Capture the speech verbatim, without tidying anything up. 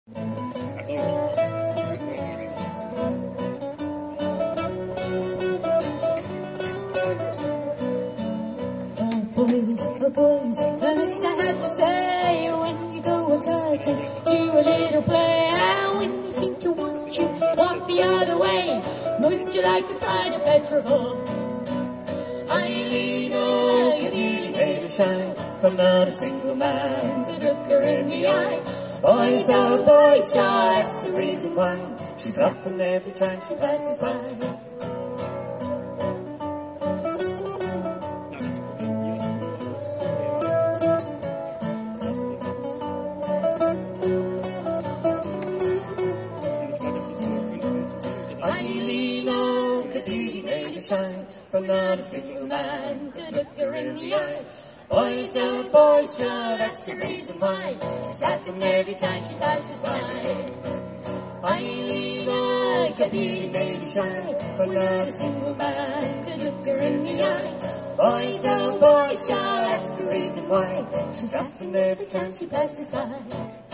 Boys, oh boys, this I have to say. When you go a-cutting, do a little play. And when they seem to want you, walk the other way. Most you like to find a petrol. Eileen, you nearly made her shine, for not a single man could look her in the eye. Boys, oh boys, sure, that's the reason why she's laughing every time she passes by. Shine, for not a single man could look her in the eye. Boys, oh boys, sure, that's the reason why she's laughing every time she passes by. Eileen, I could be made to shine, for not a single man could look her in the eye. Boys, oh boys, sure, that's the reason why she's laughing every time she passes by.